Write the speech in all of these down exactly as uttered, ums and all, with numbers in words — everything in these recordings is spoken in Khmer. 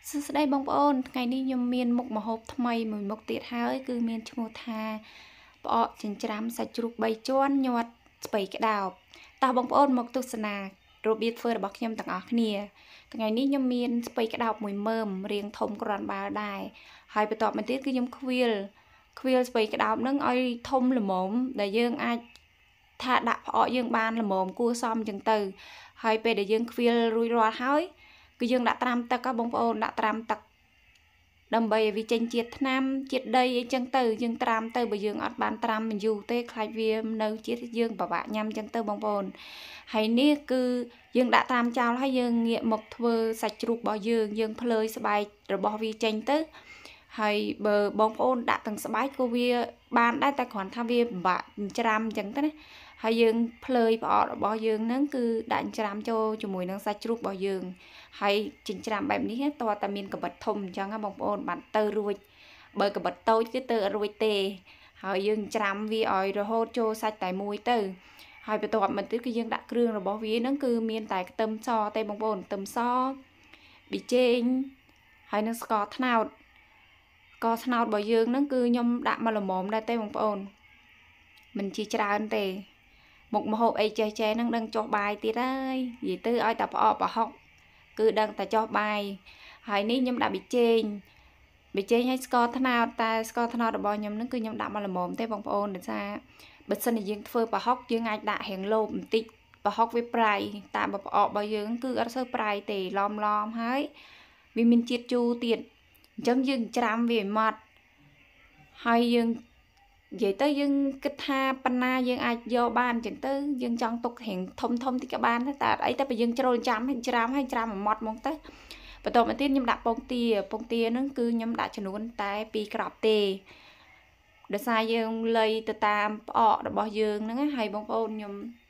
សួស្តីបងប្អូនថ្ងៃនេះខ្ញុំមានមុខម្ហូបថ្មីមួយមុខទៀតហើយគឺមានឈ្មោះថាផ្អកចិញ្ច្រាំសាច់ជ្រូកបីជាន់ញាត់ស្ពៃក្តោបតោះបងប្អូនមកទស្សនារបៀបធ្វើរបស់ខ្ញុំទាំងអស់គ្នាថ្ងៃនេះខ្ញុំមានស្ពៃក្តោបមួយមើមរាងធំក្រាន់បាល់ដែរហើយបន្ទាប់មកទៀតគឺខ្ញុំខ្វៀលខ្វៀលស្ពៃក្តោបនឹងឲ្យធំល្មមដែលយើងអាចថាដាក់ផ្អកយើងបានល្មមគួរសមអញ្ចឹងទៅហើយពេលដែលយើងខ្វៀលរួចរាល់ហើយគឺយើងដាក់ត្រាំទឹកបងប្អូនដាក់ត្រាំទឹកដើម្បីឲ្យវាចេញជាតិថ្នាំជាតិដីអីចឹងទៅយើងត្រាំទៅបើយើងអត់បានត្រាំយូរទេខ្លាចវានៅជាតិយើងពិបាកញ៉ាំចឹងទៅបងប្អូនហើយនេះគឺយើងដាក់ត្រាំចោលហើយយើងងាកមកធ្វើសាច់ជ្រូករបស់យើងយើងភ្លើយស្បែករបស់វាចេញទៅហើយបើបងប្អូនដាក់ទាំងស្បែកក៏វាបានដែរតែគ្រាន់ថាវាពិបាកច្រាំចឹងទៅណាហើយយើងភ្លើយផ្អករបស់យើងហ្នឹងគឺដាក់ច្រាំចូលជាមួយនឹងសាច់ជ្រូករបស់យើងហើយចិញ្ច្រាំបែបនេះតើតែមានកបិតធំអញ្ចឹងបងប្អូនបានទៅរួចបើកបិតតូចគឺទៅអត់រួចទេហើយយើងច្រាំវាឲ្យរហូតចូលសាច់តែមួយទៅហើយបន្ទាប់មកទៀតគឺយើងដាក់គ្រឿងរបស់វាហ្នឹងគឺមានតែខ្ទឹមសទេបងប្អូនខ្ទឹមសប៊ីចេងហើយនឹងស្ករត្នោតស្ករត្នោតរបស់យើងហ្នឹងគឺខ្ញុំដាក់មកល្មមដែរទេបងប្អូនមិនជាច្រើនទេមុខម្ហូបអីចេះចេះហ្នឹងដឹងចុះបាយទៀតហើយនិយាយទៅឲ្យតែផ្អកប្រហុកគឺដឹងតែចុះបាយហើយនេះខ្ញុំដាក់ប៊ីចេងប៊ីចេងឲ្យស្ករត្នោតតែស្ករត្នោតរបស់ខ្ញុំហ្នឹងគឺខ្ញុំដាក់មកល្មមទេបងប្អូនដោយសារបើសិនជាយើងធ្វើប្រហុកយើងអាចដាក់រៀងលោបបន្តិចប្រហុកវាប្រៃតាមប្រអករបស់យើងគឺអត់សូវប្រៃទេឡំឡំហើយវាមានជាតិជូរទៀតអញ្ចឹងយើងច្រាំវាឲ្យម៉ត់ហើយយើងនិយាយទៅយើងគិតថាប៉ុណ្ណាយើងអាចយកបានអញ្ចឹងទៅយើងចង់ទុករៀងធំធំតិចក៏បានតែអត់អីតែបើយើងច្រូលចាំឲ្យច្រាំឲ្យច្រាំឲ្យម៉ត់មកទៅបន្ទាប់មកទៀតខ្ញុំដាក់ពងទាពងទាហ្នឹងគឺខ្ញុំដាក់ចំនួនតែពីរគ្រាប់ទេដោយសារយើងលៃទៅតាមផ្អករបស់យើងហ្នឹងហើយបងប្អូនខ្ញុំ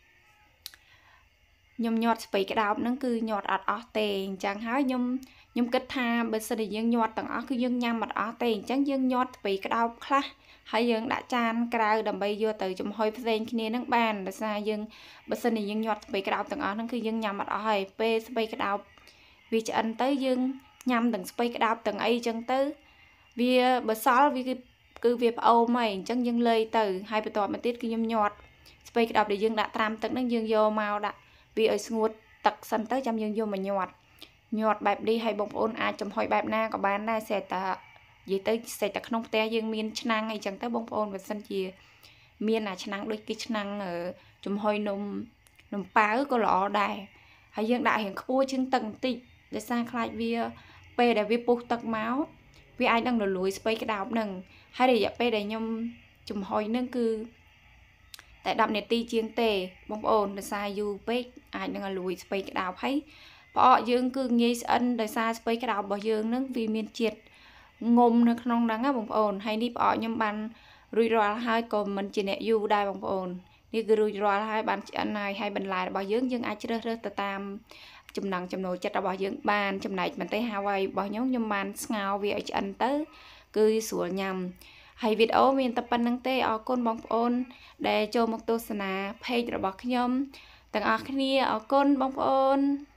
ខ្ញុំញាត់ស្ពៃក្តោបហ្នឹងគឺញាត់អត់អស់ទេអញ្ចឹងហើយខ្ញុំខ្ញុំគិតថាបើសិនជាយើងញាត់ទាំងអស់គឺយើងញ៉ាំអត់អស់ទេអញ្ចឹងយើងញាត់ស្ពៃក្តោបខ្លះហើយយើងដាក់ចានក្រៅដើម្បីយកទៅចំហុយផ្សេងគ្នានឹងបានដោយសារយើងបើសិនជាយើងញាត់ស្ពៃក្តោបទាំងអស់ហ្នឹងគឺយើងញ៉ាំអត់អស់ហើយពេលស្ពៃក្តោបវាឆ្អិនទៅយើងញ៉ាំទាំងស្ពៃក្តោបទាំងអីចឹងទៅវាបើសល់វាគឺគឺវាផ្អូមហើយអញ្ចឹងយើងលើយទៅហើយបន្ទាប់មកទៀតគឺខ្ញុំញាត់ស្ពៃក្តោបដែលយើងដាក់ត្រាំទឹកហ្នឹងយើងយកមកដាក់វាឲ្យស្ងួតទឹកសិនទៅចាំយើងយកមកញាត់ញាត់បែបនេះឲ្យបងប្អូនអាចចំហុយបែបណាក៏បានដែរស្អាតតានិយាយទៅសេចតែក្នុងផ្ទះយើងមានឆ្នាំងអីចឹងទៅបងប្អូនបើសិនជាមានអាឆ្នាំងដូចគេឆ្នាំងចំហុយនំនំប៉ាវក៏ល្អដែរហើយយើងដាក់រៀងខ្ពស់ជាងទឹកបន្តិចដោយសារខ្លាចវាពេលដែលវាពុះទឹកមកវាអាចនឹងរលួយស្ពៃក្តោបនឹងហើយរយៈពេលដែលខ្ញុំចំហុយនឹងគឺតែដប់នាទីជាងទេបងប្អូនដោយសារយូរពេកអាចនឹងរលួយស្ពៃក្តោបហើយផ្អកយើងគឺងាយស្អិនដោយសារស្ពៃក្តោបរបស់យើងនឹងវាមានជាតិងុំនៅក្នុងហ្នឹងណាបងប្អូនហើយនេះផ្អកខ្ញុំបានរួចរាល់ហើយក៏មិនជាអ្នកយូរដែរបងប្អូននេះគឺរួចរាល់ហើយបានឆ្អិនហើយហើយបន្លែរបស់យើងយើងអាចជ្រើសរើសទៅតាមចំណង់ចំណូលចិត្តរបស់យើងបានចំណែកបន្ទៃហាវ៉ៃរបស់ខ្ញុំខ្ញុំបានស្ងោរវាឲ្យឆ្អិនទៅគឺស្រួលញ៉ាំហើយវីដេអូមានតែប៉ុណ្្នឹងទេអរគុណបងប្អូនដែលចូលមកទស្សនា page របស់ខ្ញុំទាំងអស់គ្នាអរគុណបងប្អូន